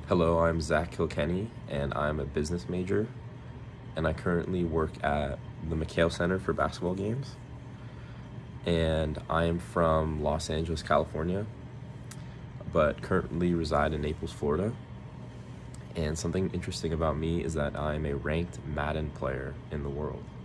Hello, I'm Zach Kilkenny, and I'm a business major, and I currently work at the McHale Center for basketball games. And I am from Los Angeles, California, but currently reside in Naples, Florida. And something interesting about me is that I'm a ranked Madden player in the world.